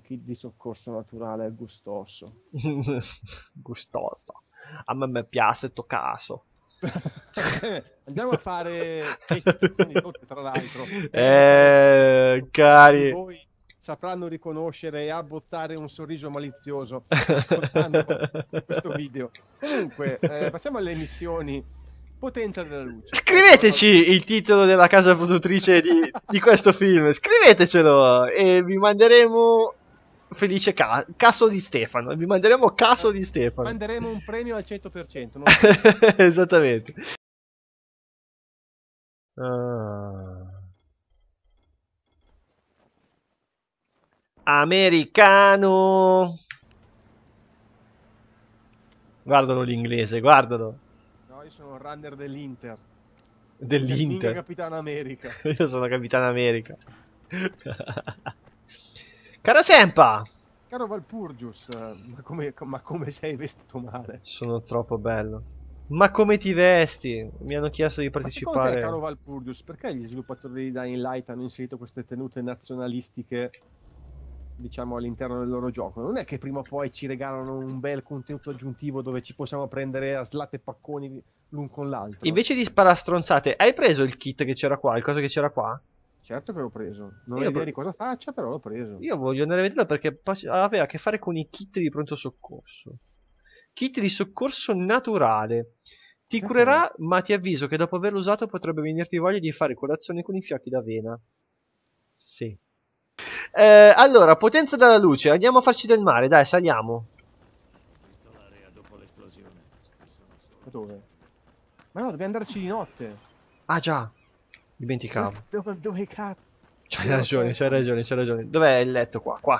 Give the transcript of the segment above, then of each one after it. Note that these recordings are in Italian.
kit di soccorso naturale gustoso. Gustoso. A me piace sto caso. Andiamo a fare 10 stazioni dotte, tra l'altro. Molti di Cari. voi sapranno riconoscere e abbozzare un sorriso malizioso ascoltando questo video. Comunque, passiamo alle missioni. Potenza della luce. Scriveteci Ecco, il titolo della casa produttrice di questo film. Scrivetecelo e vi manderemo felice caso di Stefano. Vi manderemo caso di Stefano. manderemo un premio al 100%. Non... Esattamente. Ah. Americano. Guardalo l'inglese, guardalo. No, io sono un runner dell'Inter. Minchia Dell'Inter. Capitano America. Io sono Capitano America. Caro Sempa. Caro Valpurgius, ma come sei vestito male? Sono troppo bello. Ma come ti vesti? Mi hanno chiesto di Ma secondo te, caro partecipare. Valpurgius, perché gli sviluppatori di Dying Light hanno inserito queste tenute nazionalistiche, diciamo, all'interno del loro gioco? Non è che prima o poi ci regalano un bel contenuto aggiuntivo dove ci possiamo prendere a slatte pacconi l'un con l'altro? Invece di sparare stronzate, hai preso il kit che c'era qua? Il coso che c'era qua? Certo che l'ho preso. Non ho Io, idea di cosa faccia, però l'ho preso. io voglio andare a vederlo perché aveva a che fare con i kit di pronto soccorso. Kit di soccorso naturale. Ti Cos'è curerà, ma ti avviso che dopo averlo usato potrebbe venirti voglia di fare colazione con i fiocchi d'avena. Sì. Allora, potenza della luce, andiamo a farci del mare, dai, saliamo. Visto l'area dopo l'esplosione. Mi sono solo... Ma dove? Ma no, dobbiamo andarci di notte. Ah già, dimenticavo. Dove cazzo? C'hai ragione, c'hai ragione, c'hai ragione. Dov'è il letto qua? Qua.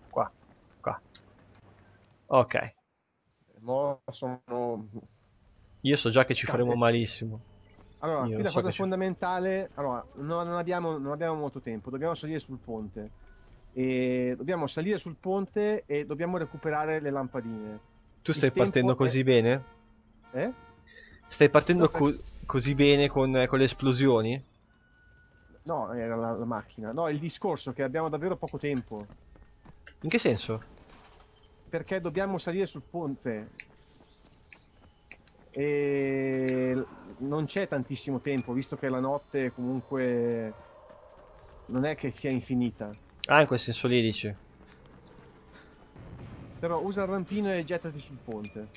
Ok. Mo sono... Io so già che ci faremo Cavolo. malissimo. Allora, Io qui la so cosa che ci... fondamentale... Allora, non abbiamo molto tempo, dobbiamo salire sul ponte. E dobbiamo salire sul ponte e dobbiamo recuperare le lampadine. Tu Il stai tempo partendo così bene? Eh? Stai partendo No, così bene con le esplosioni? no, era la macchina. No, il discorso è che abbiamo davvero poco tempo. In che senso? Perché dobbiamo salire sul ponte. E non c'è tantissimo tempo, visto che la notte comunque non è che sia infinita. Ah, in quel senso lì dici. Però usa il rampino e gettati sul ponte.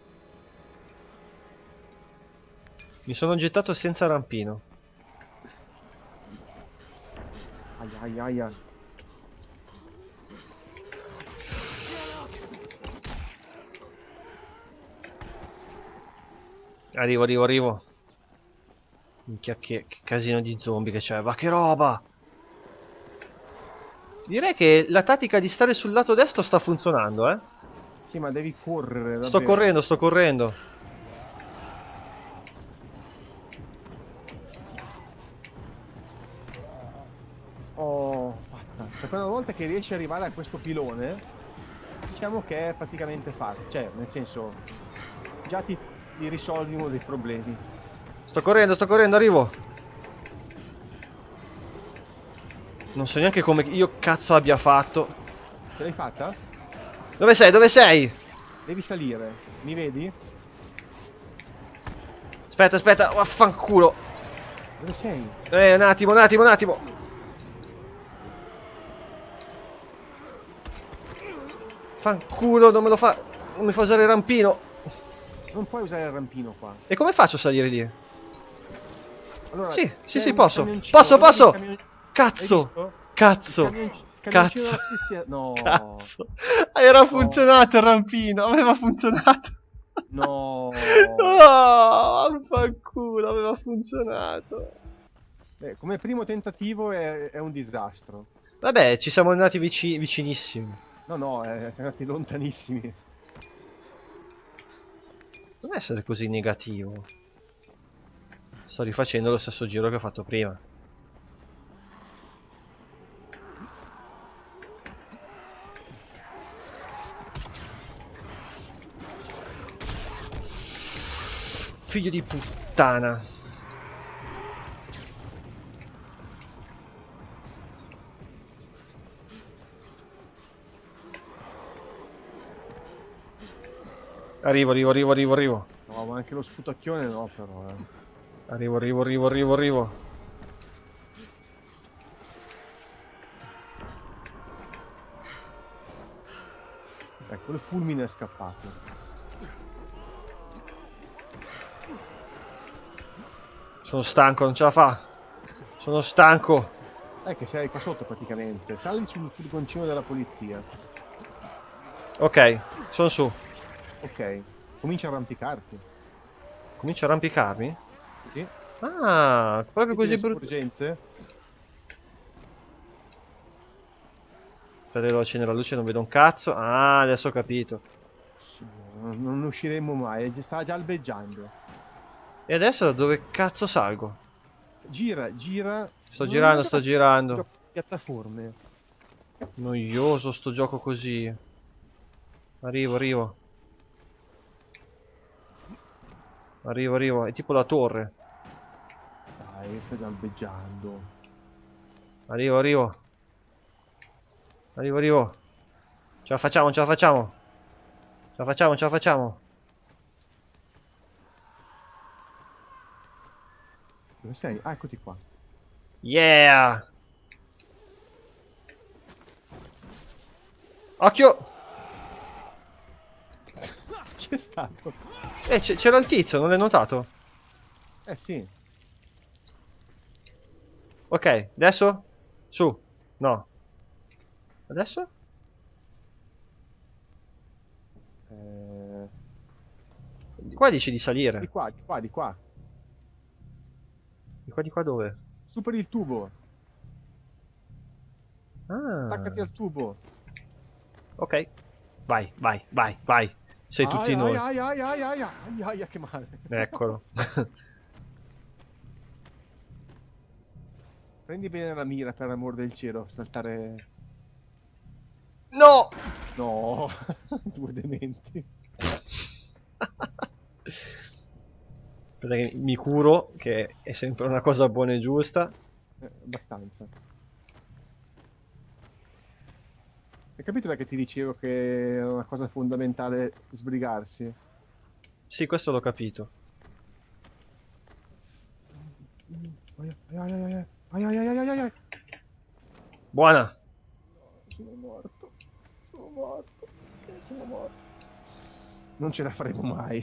Mi sono gettato senza rampino. Aia, aia, aia. Arrivo. Minchia, che casino di zombie che c'è. Ma che roba! Direi che la tattica di stare sul lato destro sta funzionando, eh. Sì, ma devi correre, Sto davvero. correndo. Oh, fatta. Per una volta che riesci ad arrivare a questo pilone, diciamo che è praticamente fatto. Cioè, nel senso, già ti risolvi uno dei problemi. Sto correndo, arrivo. Non so neanche come io cazzo abbia fatto. Ce l'hai fatta? Dove sei? Dove sei? Devi salire. Mi vedi? Aspetta, vaffanculo. Dove sei? Un attimo. Fanculo, non me lo fa. Non mi fa usare il rampino. Non puoi usare il rampino qua. E come faccio a salire lì? Allora, Sì, c'è un posso. camioncino, Posso. vedi il camion- Hai Cazzo. visto? Il Cazzo. camioncino della polizia. No. Cazzo. Era funzionato il rampino. Aveva funzionato. No. Oh, fanculo, aveva funzionato. Come primo tentativo è un disastro. Vabbè, ci siamo andati vicinissimi. No, siamo andati lontanissimi. Non essere così negativo. Sto rifacendo lo stesso giro che ho fatto prima. Figlio di puttana. Arrivo. No, ma anche lo sputacchione no, però. Arrivo. Ecco, il fulmine è scappato. Sono stanco, non ce la fa. Sono stanco. Che sei qua sotto praticamente. Sali sul furgoncino della polizia. Ok, sono su. Ok, comincia a arrampicarti. Comincio a arrampicarmi? Sì. Ah, proprio Vedi così le brutto. sporgenze? Per accendere la luce non vedo un cazzo. Ah, adesso ho capito. Sì, non usciremo mai, sta già albeggiando. E adesso da dove cazzo salgo? Gira. Sto Non è sto gioco- girando. gioco di piattaforme. Noioso sto gioco così. Arrivo. È tipo la torre. Dai, sta già albeggiando. Arrivo. Ce la facciamo. Ce la facciamo. Dove sei? Ah, eccoti qua. Yeah! Occhio! Chi è stato? C'era il tizio, non l'hai notato? Sì. Ok, adesso? Su. No. Adesso? Qua dici di salire. Di qua. Di qua dove? Superi il tubo. Ah. Attaccati al tubo. Ok. Vai. Sei tutti noi. Ai, che male. Eccolo. Prendi bene la mira, per amor del cielo. Saltare... No! No. Due dementi. Aspetta che mi curo, che è sempre una cosa buona e giusta. Abbastanza. Hai capito da che ti dicevo che è una cosa fondamentale sbrigarsi? Sì, questo l'ho capito. Ai. Buona! Sono morto. Non ce la faremo mai.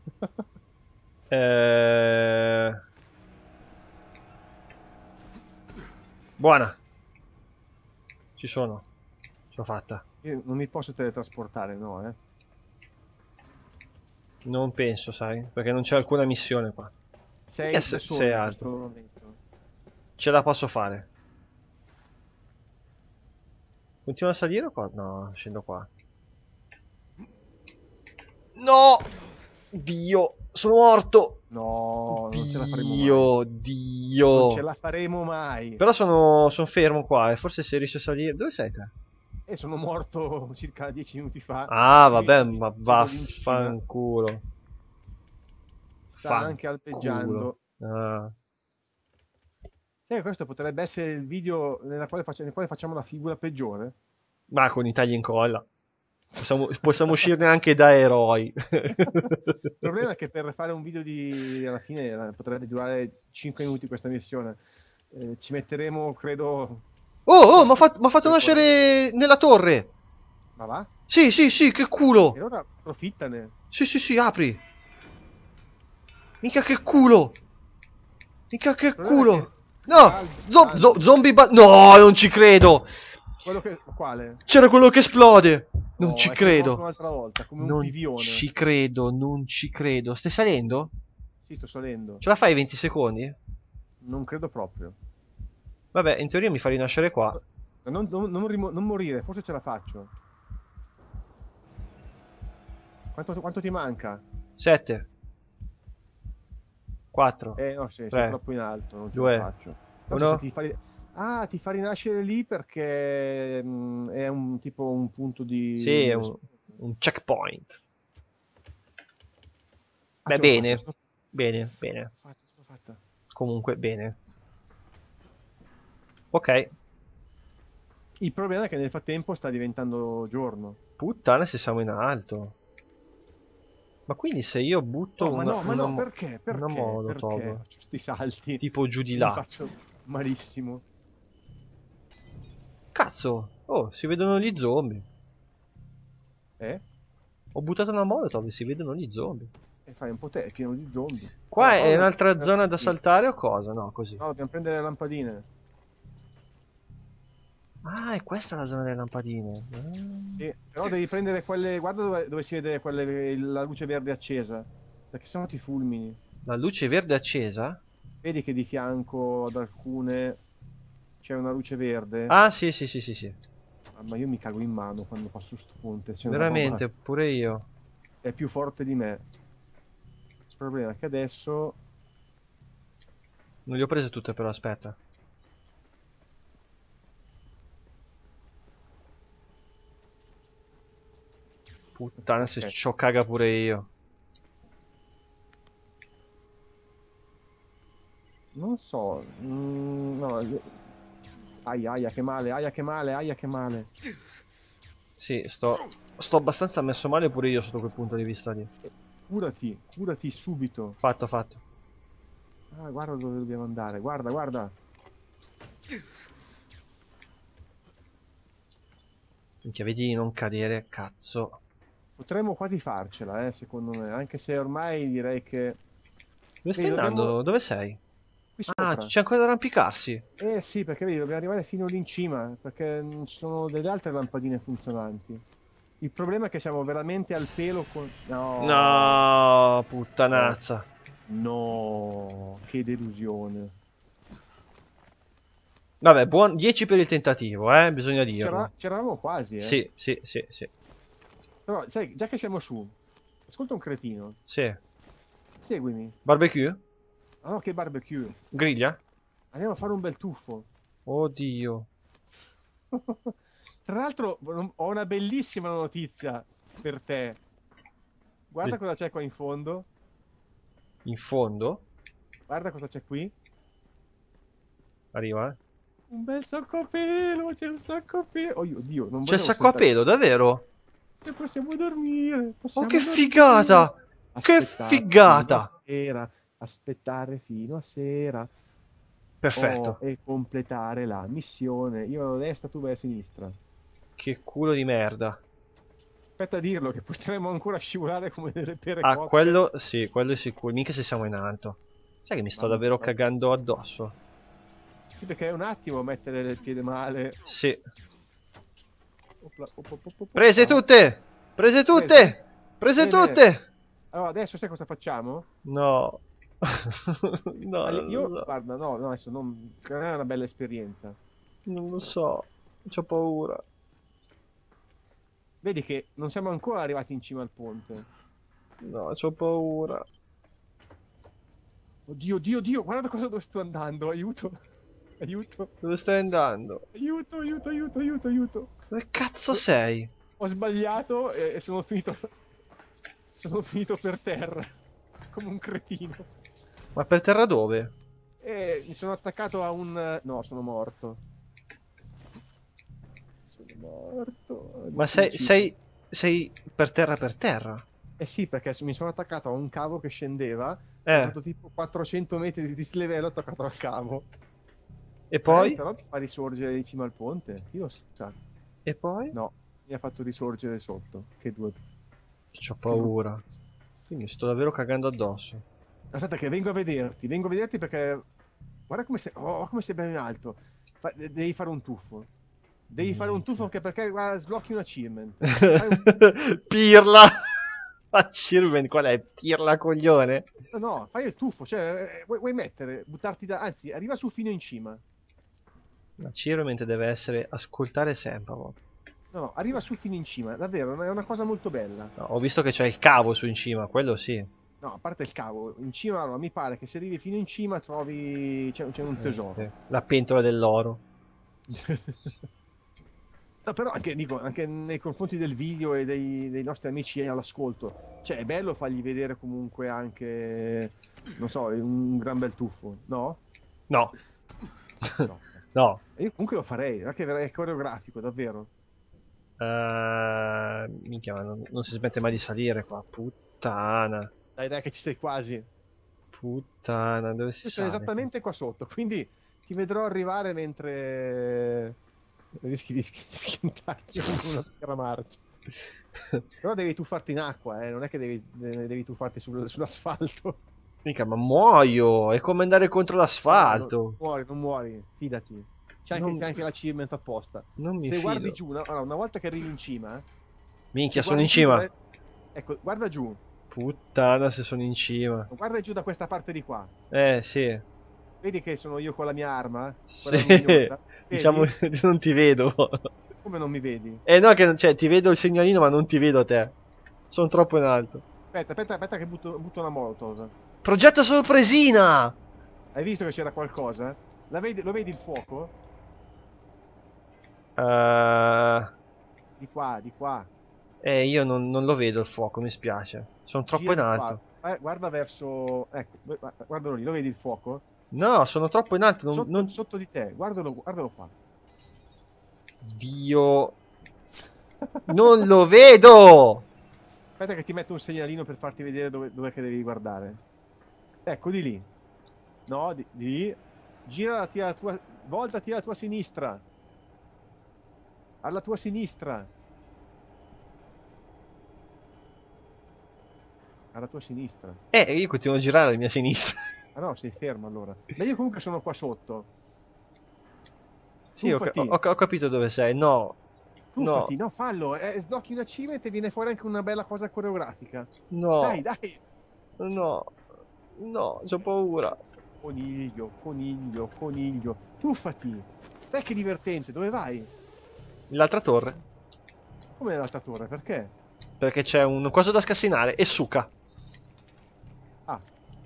Buona! Ci sono. Ce l'ho fatta. Io non mi posso teletrasportare, no, Non penso, sai? Perché non c'è alcuna missione qua. Sei Perché da solo sei in alto? questo momento. Ce la posso fare. Continua a salire o qua? No, scendo qua. No! Dio! Sono morto! No, non ce la faremo mai. Dio! Non ce la faremo mai. Però sono fermo qua e forse se riesci a salire... Dove sei te? E sono morto circa 10 minuti fa. Ah, Sì, vabbè, ma dell'incina. vaffanculo. Sta anche alpeggiando. Ah. Sai che questo potrebbe essere il video nel quale facciamo la figura peggiore? Ma con i tagli in colla. Possiamo uscirne anche da eroi. Il problema è che per fare un video alla fine potrebbe durare 5 minuti questa missione. Ci metteremo, credo... Oh, m'ha fatto nascere nella torre. Ma va? Sì, che culo. E allora approfittane. Sì, apri. Mica che culo. No, zombie no, non ci credo. Quale? C'era quello che esplode. Non No, ci è morto credo. un'altra volta, come un Non pivione. non ci credo. Stai salendo? Sì, sto salendo. Ce la fai 20 secondi? Non credo proprio. Vabbè, in teoria mi fa rinascere qua. Non morire, forse ce la faccio. Quanto ti manca? 7 4 No, sì, 3, sei troppo in alto, non ce 2, la faccio. 1. Ti fa rinascere lì perché è un tipo un punto di... Sì, è un checkpoint. Beh, ce l'ho bene. fatta, Bene. ce l'ho fatta. Comunque, bene. Ok. Il problema è che nel frattempo sta diventando giorno. Puttana se siamo in alto. Ma quindi se io butto No, ma no, perché? una molotov, Perché faccio sti salti? tipo giù di Mi là. faccio malissimo. Cazzo! Oh, si vedono gli zombie. Eh? Ho buttato una molotov e si vedono gli zombie. E fai un po' te, è pieno di zombie. Qua Allora, è dobbiamo un'altra prendere zona le da lampadine. saltare o cosa? No, così. No, dobbiamo prendere le lampadine. Ah, è questa la zona delle lampadine. Sì, però devi prendere quelle. Guarda dove si vede la luce verde accesa. Perché sennò ti fulmini. La luce verde accesa? Vedi che di fianco ad alcune c'è una luce verde? Ah, sì, sì, sì, sì, sì. Ma io mi cago in mano quando passo sto ponte. C'è una Veramente, roba- pure io. è più forte di me. Il problema è che adesso. Non le ho prese tutte però, aspetta. Puttana, se Ok. ciò caga pure io. Non so. No. Aia, che male, aia, che male, aia, che male. Sì, sto abbastanza messo male pure io sotto quel punto di vista lì. Curati subito. Fatto, fatto. Ah, guarda dove dobbiamo andare. Guarda, guarda. Minchia, vedi di non cadere, cazzo. Potremmo quasi farcela, secondo me. Anche se ormai direi che. Dove stai Vedi, andando? dobbiamo. Dove sei? Qui Ah, sopra. c'è ancora da arrampicarsi. Eh sì, perché vedi, dobbiamo arrivare fino lì in cima. Perché non ci sono delle altre lampadine funzionanti. Il problema è che siamo veramente al pelo con. No. No, puttanazza. No. Che delusione. Vabbè, buon 10 per il tentativo, bisogna dirlo. C'eravamo quasi, Sì, sì, sì, sì. Però, sai, già che siamo su, ascolta un cretino. Sì. Seguimi. Barbecue? Ah no, che barbecue. Griglia? Andiamo a fare un bel tuffo. Oddio. Tra l'altro, ho una bellissima notizia per te. Guarda cosa c'è qua in fondo. In fondo? Guarda cosa c'è qui. Arriva, eh. Un bel sacco a pelo, c'è un sacco a pelo. Oh Dio, non C'è il volevo sacco a saltare. pelo, davvero? Se possiamo dormire. Oh, Possiamo che dormire. figata! Che Aspettare figata! fino a sera, aspettare fino a sera. Perfetto. E completare la missione. Io vado a destra, tu vai a sinistra. Che culo di merda. Aspetta a dirlo che potremmo ancora scivolare come delle pere Ah, cotte. quello è sicuro. Mica se siamo in alto. Sai che mi sto Mamma davvero mia. cagando addosso? Sì, perché è un attimo mettere il piede male. Sì. Opla, op. Prese tutte! Prese tutte! Prese Bene. tutte! Allora, adesso sai cosa facciamo? No. No, Io, no, guarda, no, adesso non, secondo me è una bella esperienza. non lo so. C'ho paura. Vedi che non siamo ancora arrivati in cima al ponte. No, c'ho paura. Oddio, Dio, guarda dove sto andando. Aiuto. Aiuto. Dove stai andando? Aiuto. Dove cazzo sei? Ho sbagliato e sono finito. Sono finito per terra. Come un cretino. Ma per terra dove? E mi sono attaccato a un. No, sono morto. Sono morto. Ma sei per terra per terra? Eh sì, perché mi sono attaccato a un cavo che scendeva. Ho fatto tipo 400 metri di dislivello attaccato al cavo. E poi? Però mi fa risorgere di cima al ponte. Io lo so. E poi? No, mi ha fatto risorgere sotto. Che due. C'ho paura. Quindi sto davvero cagando addosso. Aspetta che vengo a vederti perché. Guarda come sei. Oh, come sei bello in alto. Devi fare un tuffo. Devi fare un tuffo anche perché guarda, sblocchi un achievement. Fai un... Pirla! Achievement, qual è? Pirla coglione? No, fai il tuffo, cioè vuoi mettere, buttarti da. Anzi, arriva su fino in cima. Achievement deve essere ascoltare sempre. No, arriva su fino in cima, davvero, è una cosa molto bella. No, ho visto che c'è il cavo su in cima, quello sì. No, a parte il cavo, in cima allora, mi pare che se arrivi fino in cima trovi. C'è un tesoro. Sì. La pentola dell'oro. No, però anche nei confronti del video e dei nostri amici all'ascolto, cioè è bello fargli vedere comunque anche, non so, un gran bel tuffo, no? No. No. No. E io comunque lo farei, anche è coreografico, davvero. Minchia, ma non si smette mai di salire qua. Puttana. Puttana. Dai, che ci sei quasi. Puttana, dove si Io sono sale? esattamente qua sotto, quindi ti vedrò arrivare mentre rischi di schiantarti con una piccola marcia. Però devi tuffarti in acqua, non è che devi tuffarti sull'asfalto. Mica, ma muoio! È come andare contro No, l'asfalto. non muori, fidati. Non, C'è anche l'achievement apposta. non mi Se guardi fido. giù, allora, una volta che arrivi in cima, Minchia, se sono in guardi giù, cima. ecco, guarda giù, Puttana, se sono in cima. guarda giù da questa parte di qua. Sì. Vedi che sono io con la mia arma, Sì. quella luminosa? Diciamo Vedi? che non ti vedo. Come non mi vedi? No, che cioè, ti vedo il segnalino, ma non ti vedo te. Sono troppo in alto. Aspetta che butto una molotov. Progetto sorpresina! Hai visto che c'era qualcosa? Lo vedi il fuoco? Di qua, di qua. Io non lo vedo il fuoco, mi spiace. Sono troppo Gira in di alto. qua. Guarda verso... Ecco, guardalo lì, lo vedi il fuoco? No, sono troppo in alto. Sotto di te, guardalo qua. Dio. Non lo vedo! Aspetta che ti metto un segnalino per farti vedere dove che devi guardare. Ecco, di lì. No, di lì. Girati alla tua... Voltati alla tua sinistra. Alla tua sinistra. Alla tua sinistra. Io continuo a girare alla mia sinistra. Ah no, sei fermo allora. Ma io comunque sono qua sotto. Sì, Tuffati. ho capito dove sei. No. Tuffati, no, fallo. Sblocchi una cima e ti viene fuori anche una bella cosa coreografica. No. Dai. No. No, c'ho paura. Coniglio. Tuffati. Dai che divertente, dove vai? L'altra torre. Come nell'altra torre, perché? Perché c'è un coso da scassinare e suca. Ah.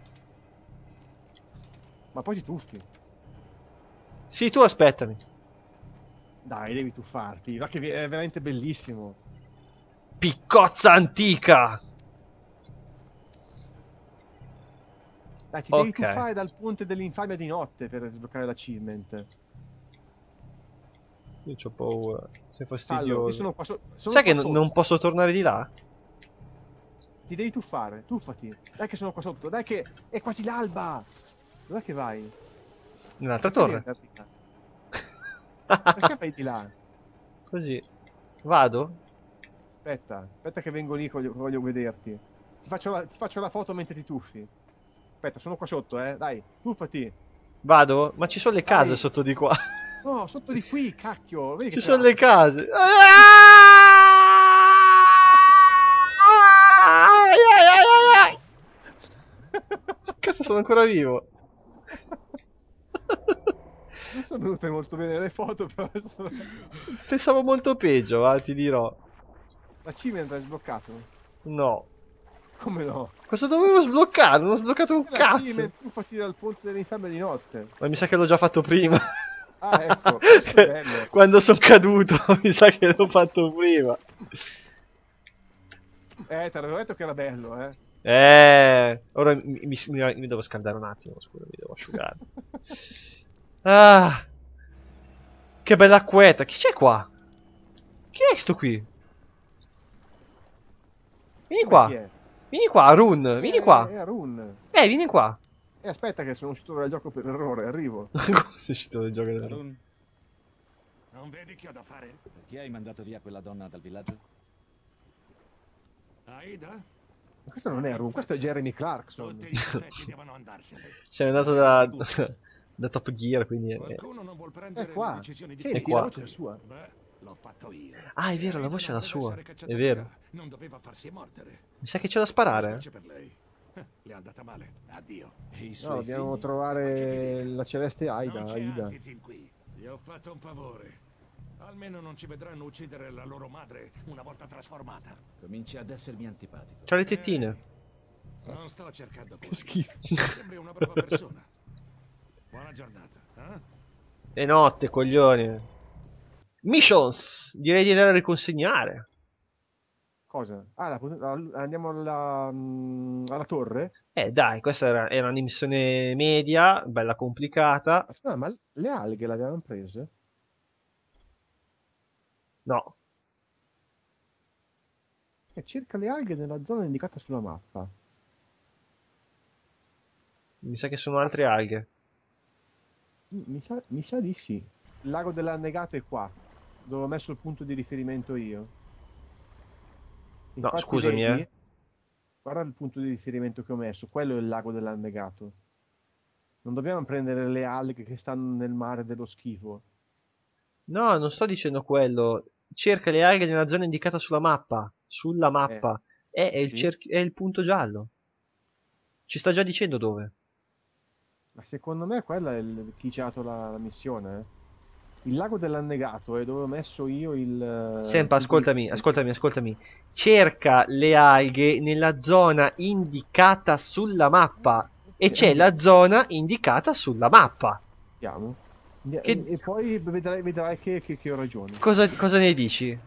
Ma poi ti tuffi. Sì, tu aspettami. Dai, devi tuffarti. Va che è veramente bellissimo. Piccozza antica! Dai, ti Ok. devi tuffare dal ponte dell'infamia di notte per sbloccare l'achievement. Io c'ho paura. Sei Fallo, fastidioso. io sono qua, sono Sai qua che sotto. non posso tornare di là? Ti devi tuffare, tuffati. Dai che sono qua sotto, dai che è quasi l'alba. Dov'è che vai? Nell'altra Perché torre. devi andare di là? Perché vai di là? Così. Vado? Aspetta che vengo lì, voglio vederti. Ti faccio la foto mentre ti tuffi. Aspetta, sono qua sotto, dai, tuffati. Vado? Ma ci sono le case Dai. sotto di qua. No, sotto di qui, cacchio. Vedi Ci che sono c'è le case. Cazzo, sono ancora vivo. Non sono venute molto bene le foto, però Pensavo molto peggio, ti dirò. l'achievement è sbloccato. No. Come no? Cosa dovevo sbloccare? Non ho sbloccato un cazzo. L'achievement, tuffati dal ponte dell'infamia di notte. Ma mi sa che l'ho già fatto prima. Ah, ecco, questo è bello. Quando sono caduto, mi sa che l'ho fatto prima. Te l'avevo detto che era bello, Ora mi devo scaldare un attimo, scusa, mi devo asciugare. Ah, che bella acquetta. Chi c'è qua? Chi è sto qui? Vieni Come qua. chi è? Vieni qua, Arun. Vieni qua. È Arun. Vieni qua. Aspetta che sono uscito dal gioco per errore, arrivo. Come sei uscito dal gioco? Arun, non vedi che ho da fare? Perché hai mandato via quella donna dal villaggio? Aida? Ma questo non è Arun, questo è Jeremy Clarkson. Tutti gli effetti devono andarsene. Sei andato da Top Gear, quindi... Qualcuno non vuol È prendere le qua. decisioni di Senti, qua. la voce è sua. Beh, l'ho fatto io. Ah, è vero, la Aida voce è non la deve sua. essere cacciata È vero. via, non doveva farsi mordere. Mi sa che c'è da Mi sparare. spiace per lei. Le è andata male. Addio. E i No, suoi dobbiamo figli? trovare la celeste Non Aida. c'è Aida. Azizin qui. Gli ho fatto un favore. Almeno non ci vedranno uccidere la loro madre una volta trasformata. Cominci ad essermi antipatico. C'ha le tettine. Non sto cercando Che cuori. schifo. Sembri una brava persona. Buona giornata. E notte, coglioni. Missions! Direi di andare a riconsegnare. Cosa? Ah, andiamo alla torre? Dai, questa era una missione media, bella complicata. Aspetta, ma le alghe le avevamo prese? No. cerca le alghe nella zona indicata sulla mappa. Mi sa che sono altre alghe. Mi sa di sì. Il lago dell'annegato è qua, dove ho messo il punto di riferimento io. No, Infatti, scusami, vedi? Guarda il punto di riferimento che ho messo, quello è il lago dell'annegato. Non dobbiamo prendere le alghe che stanno nel mare dello schifo. No, non sto dicendo quello. Cerca le alghe nella zona indicata sulla mappa. Sulla mappa. È il, Sì. è il punto giallo. Ci sta già dicendo dove. Ma secondo me quella è chi ci ha dato la missione. Il lago dell'annegato è dove ho messo io il Sempa, punto di ascoltami, riferimento. ascoltami, ascoltami. Cerca le alghe nella zona indicata sulla mappa. E c'è la Andiamo, zona indicata sulla mappa. andiamo. Che, E poi vedrai che ho ragione. cosa ne dici?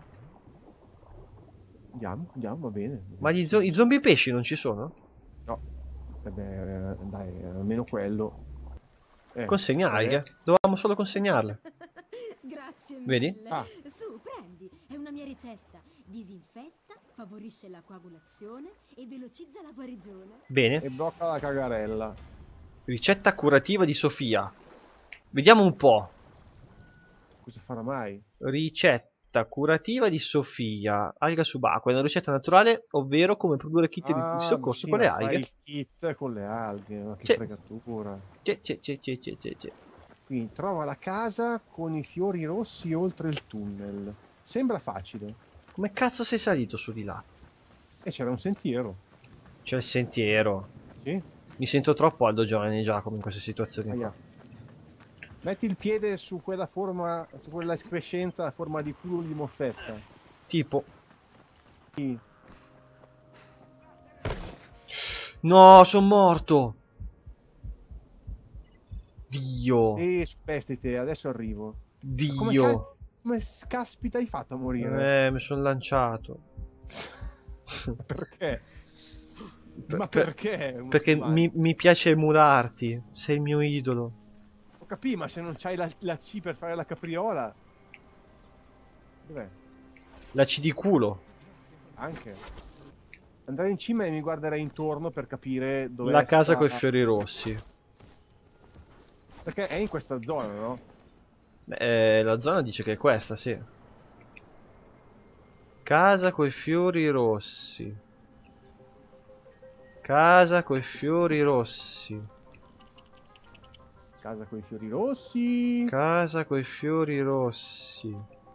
Andiamo, va bene. Ma Sì. i zombie pesci non ci sono? No, dai, almeno quello. Consegna Vabbè. alghe. Dovevamo solo consegnarle. Grazie Vedi? mille. Ah. Su, prendi. È una mia ricetta. Disinfetta, favorisce la coagulazione e velocizza la guarigione. Bene. E blocca la cagarella. Ricetta curativa di Sofia. Vediamo un po'. Cosa farà mai? Ricetta curativa di Sofia. Alga subacquea. È una ricetta naturale, ovvero come produrre kit di Ah, ma soccorso sì, con le ma fai alghe. il kit con le alghe, ma che C'è. fregatura. C'è. Quindi trova la casa con i fiori rossi oltre il tunnel. Sembra facile. Come cazzo sei salito su di là? E c'era un sentiero. C'è il sentiero. Sì? Mi sento troppo Aldo Giovanni Giacomo in queste situazioni qua. Aia. Metti il piede su quella forma, su quella escrescenza a forma di culo di moffetta. Tipo. Sì. No, sono morto. Dio. E spestite, adesso arrivo. Ma Dio. come caspita hai fatto a morire? Mi sono lanciato. Perché? Ma Per- perché? Perché mi piace emularti. Sei il mio idolo. Ho capito, ma se non c'hai la C per fare la capriola. Dov'è? La C di culo. Anche. Andrei in cima e mi guarderei intorno per capire dove La casa coi fiori rossi. Perché è in questa zona, no? La zona dice che è questa, sì. Casa coi fiori rossi. Casa coi fiori rossi. Casa con i fiori rossi. Casa coi fiori rossi.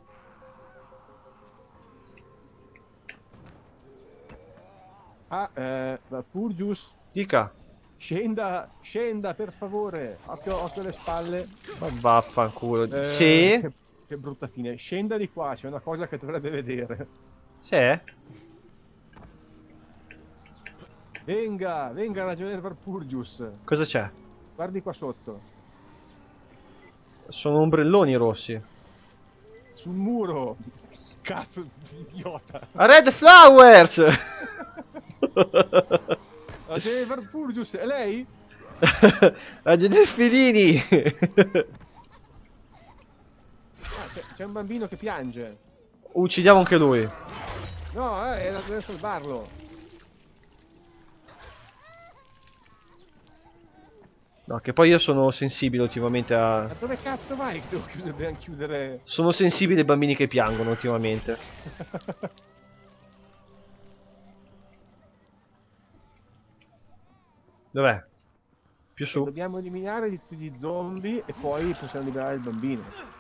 Purgius. Dica. Scenda per favore. Occhio alle spalle. Ma vaffanculo. Sì? Che brutta fine. Scenda di qua, c'è una cosa che dovrebbe vedere. Sì? Venga, ragioniere Purgius. Cosa c'è? Guardi qua sotto. Sono ombrelloni rossi. Sul muro. Cazzo, idiota. Red Flowers! Ragioniere Purgius, è lei? Raggio del Filini! C'è un bambino che piange. Uccidiamo anche lui. No, deve salvarlo. No, che poi io sono sensibile ultimamente a... Ma dove cazzo vai? Dobbiamo chiudere. Sono sensibile ai bambini che piangono ultimamente. Dov'è? Più su. Dobbiamo eliminare tutti gli zombie e poi possiamo liberare il bambino.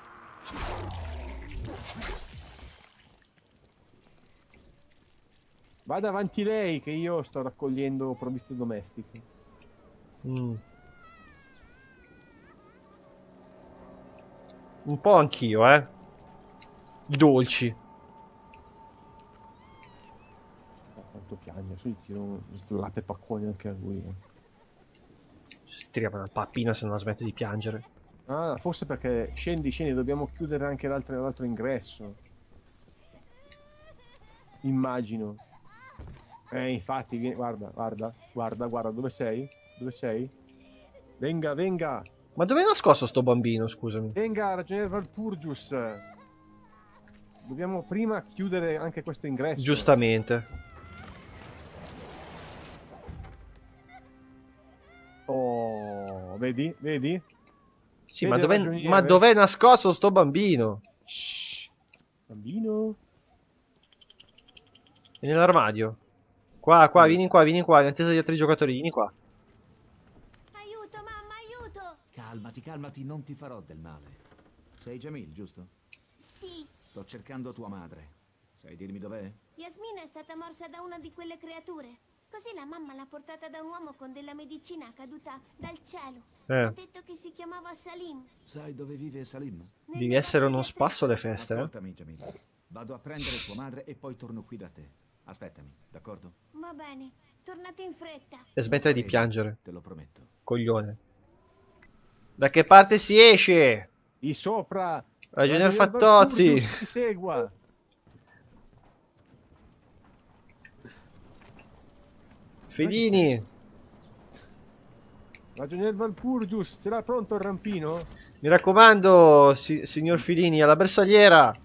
Vada avanti lei che io sto raccogliendo provviste domestiche. Un po' anch'io, eh. I dolci. Quanto piange, adesso gli tiro un latte paccone anche a lui. Si tira una pappina se non la smette di piangere. Ah, forse perché scendi, dobbiamo chiudere anche l'altro ingresso. Immagino. Infatti, guarda, dove sei? Dove sei? Venga! Ma dove è nascosto sto bambino, scusami? Venga, ragioniere Valpurgius! Dobbiamo prima chiudere anche questo ingresso. Giustamente. Oh, vedi? Vedi? Sì, Vedi il ma ragioniere? dov'è nascosto sto bambino? Shh. Bambino. È nell'armadio. Qua, Sì. vieni qua, in attesa degli altri giocatori, vieni qua. Aiuto, mamma, aiuto! Calmati, calmati, non ti farò del male. Sei Jamil, giusto? Sì, Sto cercando tua madre. Sai dirmi dov'è? Yasmina è stata morsa da una di quelle creature. Così la mamma l'ha portata da un uomo con della medicina caduta dal cielo. Ha detto che si chiamava Salim. Sai dove vive Salim? Devi essere uno spasso alle feste, eh? Ascoltami, Jamil. Vado a prendere tua madre e poi torno qui da te. Aspettami, d'accordo? Va bene, tornate in fretta. E smettere di piangere, Te lo prometto. coglione. Da che parte si esce? Di sopra. Ragionier Ragionier Fattozzi. Valpurgis, ti segua. Felini. Ragionier Valpurgis, ce l'ha pronto il rampino? Mi raccomando, signor Filini, alla bersagliera.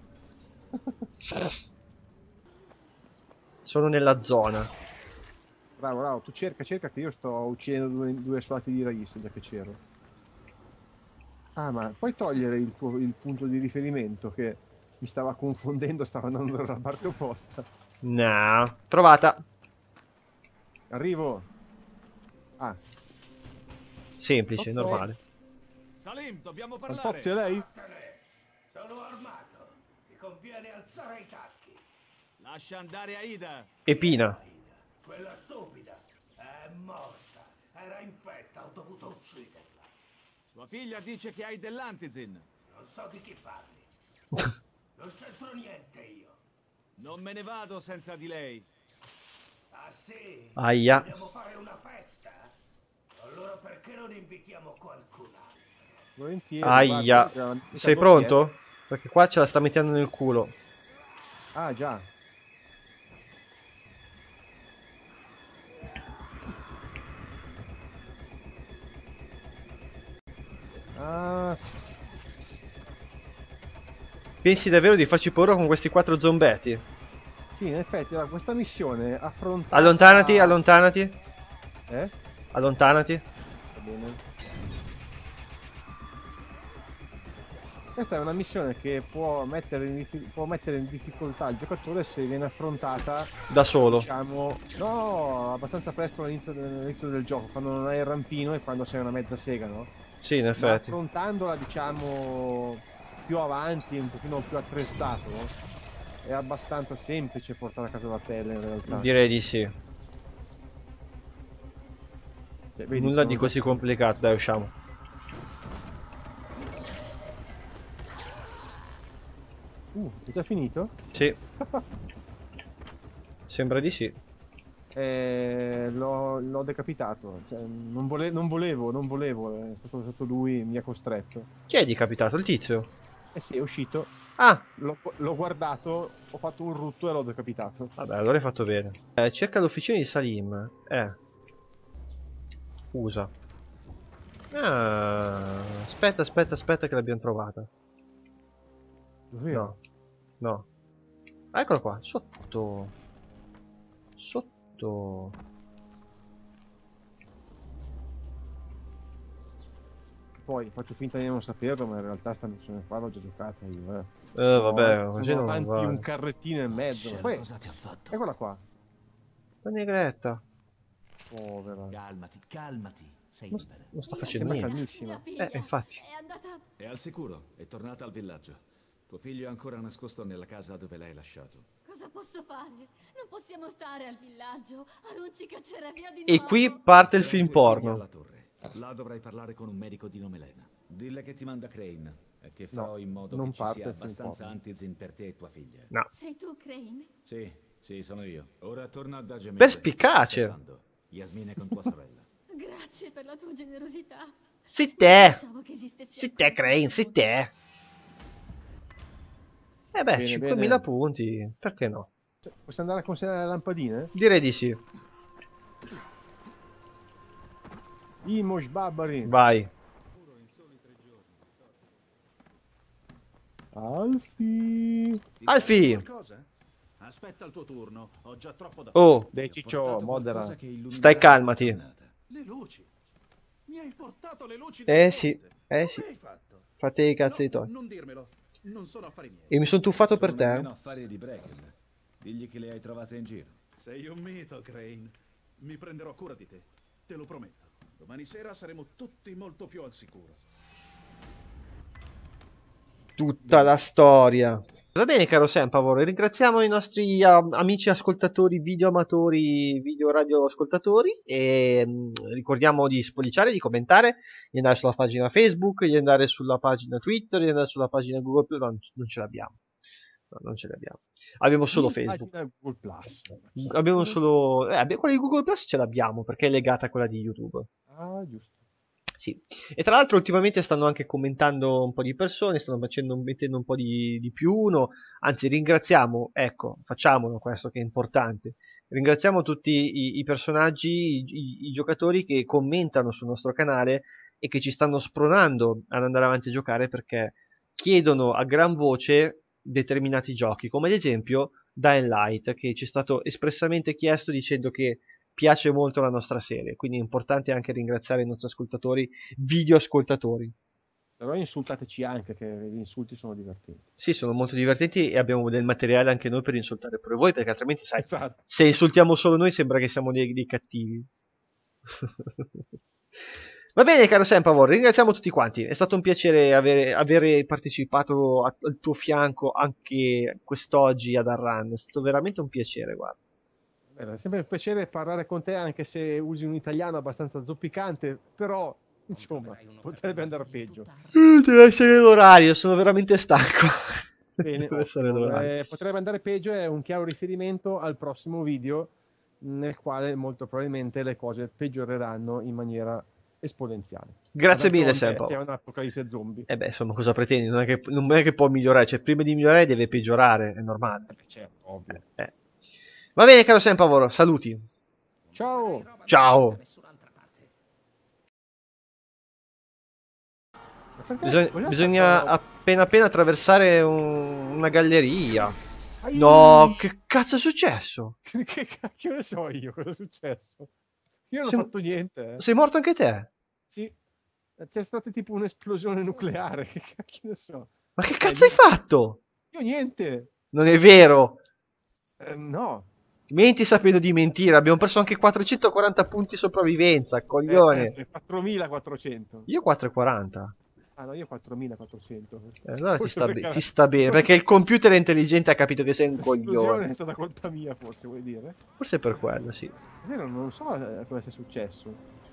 Sono nella zona. Bravo, bravo, tu cerca che io sto uccidendo due soldati di raista già che c'ero. Ah, ma puoi togliere il punto di riferimento che mi stava confondendo, stava andando dalla parte opposta. No, trovata. Arrivo. Ah, Semplice, Ok. normale. Salim, dobbiamo Fantozzi è lei? Sono armato. Ti conviene alzare i tacchi. Lascia andare Aida. Epina. Quella stupida è morta. Era infetta, ho dovuto ucciderla. Sua figlia dice che hai dell'antizin. Non so di chi parli. Non c'entro niente io. Non me ne vado senza di lei. Ah sì? Aia. Vogliamo fare una festa? Allora perché non invitiamo qualcun altro? Volentieri. Aia. guarda, Sei chi è? pronto? Perché qua ce la sta mettendo nel culo. Ah, già. Ah, Pensi davvero di farci paura con questi 4 zombetti? sì, in effetti, allora, questa missione affronta... Allontanati, allontanati. Allontanati. Va bene. Questa è una missione che può mettere in difficoltà il giocatore se viene affrontata, Da solo. diciamo, no, abbastanza presto all'inizio del gioco, quando non hai il rampino e quando sei una mezza sega, no? Sì, in Ma effetti. affrontandola, diciamo, più avanti, un pochino più attrezzato, no? È abbastanza semplice portare a casa la pelle in realtà. Direi di sì. Cioè, vedi, Nulla sono di così complicato. Dai, usciamo. è già finito? Sì. Sembra di sì. L'ho decapitato. Cioè, non volevo, è stato lui, mi ha costretto. Chi è decapitato? Il tizio? Eh sì, è uscito, Ah, l'ho guardato, ho fatto un rutto e l'ho decapitato. vabbè, allora hai fatto bene. Cerca l'officina di Salim. Usa. Ah, aspetta che l'abbiamo trovata. Davvero? No. Eccolo qua, sotto. Sotto. Poi faccio finta di non saperlo, ma in realtà sta missione qua l'ho già giocata io. Vabbè, sono così non avanti vale. un carrettino e mezzo. Poi, Cosa ti ha fatto? eccola qua. La negretta. Povera. Calmati, calmati. Sei Non, libera. non sta facendo Sembra niente. calmissima. Mia figlia Infatti. è andata... È al sicuro, è tornata al villaggio. Tuo figlio è ancora nascosto nella casa dove l'hai lasciato. Cosa posso fare? Non possiamo stare al villaggio. Arun ci caccerà via di E nuovo. qui parte il Però film tuoi figli porno. alla torre. Là dovrai parlare con un medico di nome Lena. Dille che ti manda Crane e che farò No, in modo non che ci parte sia il film abbastanza porno. antizin per te e tua figlia. No. Sei tu, Crane? Sì, sono io. Ora torna da Jamil. Perspicace. Yasmin è con tua sorella. Grazie per la tua generosità. Sì te. Pensavo che esistesse Sì te, ancora Crane, questo sì te. Beh, Bene, 5.000 bene. punti. Perché no? Cioè, possiamo andare a consegnare le lampadine? Direi di sì. Imosh Babari. Vai. Alfie. Ti Alfie! serve qualcosa? Aspetta il tuo turno, ho già troppo da Oh, Dai, Ti ho Ciccio, portato modera. qualcosa che illuminerà stai la calmati. giornata. Le luci. Mi hai portato le luci del Sì, ponte. eh Come sì. hai fatto? Fate i cazzi No, di tuoi. non dirmelo. Non sono affari miei. E mi sono tuffato per Sono te. nemmeno affari di Brecken. Digli che le hai trovate in giro. Sei un mito, Crane. Mi prenderò cura di te. Te lo prometto. Domani sera saremo tutti molto più al sicuro. Tutta la storia. Va bene, caro Sempavor, ringraziamo i nostri amici ascoltatori, video amatori, video radio ascoltatori e ricordiamo di spolliciare, di commentare, di andare sulla pagina Facebook, di andare sulla pagina Twitter, di andare sulla pagina Google Plus. No, non ce l'abbiamo. No, non ce l'abbiamo. Abbiamo solo Facebook. Pagina Google Plus. Abbiamo solo... quella di Google Plus ce l'abbiamo perché è legata a quella di YouTube. Ah, giusto. Sì, e tra l'altro ultimamente stanno anche commentando un po' di persone, stanno mettendo un po' di più uno, anzi ringraziamo, ecco, facciamolo questo che è importante, ringraziamo tutti i personaggi, i giocatori che commentano sul nostro canale e che ci stanno spronando ad andare avanti a giocare perché chiedono a gran voce determinati giochi, come ad esempio Dying Light, che ci è stato espressamente chiesto dicendo che piace molto la nostra serie, quindi è importante anche ringraziare i nostri ascoltatori, video ascoltatori. Però insultateci anche, che gli insulti sono divertenti. Sì, sono molto divertenti e abbiamo del materiale anche noi per insultare pure voi, perché altrimenti, sai, Esatto. se insultiamo solo noi sembra che siamo dei cattivi. Va bene, caro Sempavor, ringraziamo tutti quanti. È stato un piacere avere partecipato al tuo fianco anche quest'oggi ad Arran. È stato veramente un piacere, guarda. È sempre un piacere parlare con te, anche se usi un italiano abbastanza zoppicante, però insomma potrebbe andare peggio. Deve essere l'orario, sono veramente stanco. Bene, Deve essere l'orario. potrebbe andare peggio, è un chiaro riferimento al prossimo video nel quale molto probabilmente le cose peggioreranno in maniera esponenziale. Grazie mille, D'altronde Sempo. C'è un'apocalisse zombie. E beh, insomma, cosa pretendi? Non è che può migliorare, cioè prima di migliorare deve peggiorare, è normale. Certo, ovvio. Va bene, caro Sempavoro, saluti. Ciao! Ciao. Perché Bisogna appena attraversare una galleria. Ai- No, che cazzo è successo? Che cacchio ne so io cosa è successo? Io non Sei- ho fatto niente. Sei morto anche te? Sì, c'è stata tipo un'esplosione nucleare. Che cacchio ne so? Ma che cazzo hai fatto? Io niente. Non è vero. No. Menti sapendo di mentire. Abbiamo perso anche 440 punti sopravvivenza, coglione. 4.400. Io 440. Ah no, io 4.400. Allora Forse perché ti sta bene, forse perché il computer è intelligente e ha capito che sei un l'esplosione coglione. è stata colpa mia, forse vuoi dire? Forse per quello, sì. È vero, non so cosa sia successo.